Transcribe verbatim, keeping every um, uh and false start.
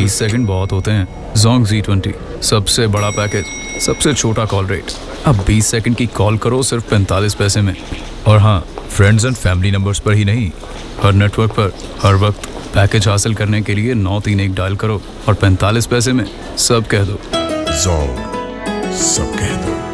बीस सेकंड बहुत होते हैं। जोंग जी ट्वेंटी, सबसे बड़ा पैकेज, सबसे छोटा कॉल रेट। अब बीस सेकंड की कॉल करो सिर्फ पैंतालीस पैसे में। और हाँ, फ्रेंड्स एंड फैमिली नंबर्स पर ही नहीं, हर नेटवर्क पर हर वक्त। पैकेज हासिल करने के लिए नौ तीन एक डायल करो और पैंतालीस पैसे में सब कह दो। जोंग, सब कह दो।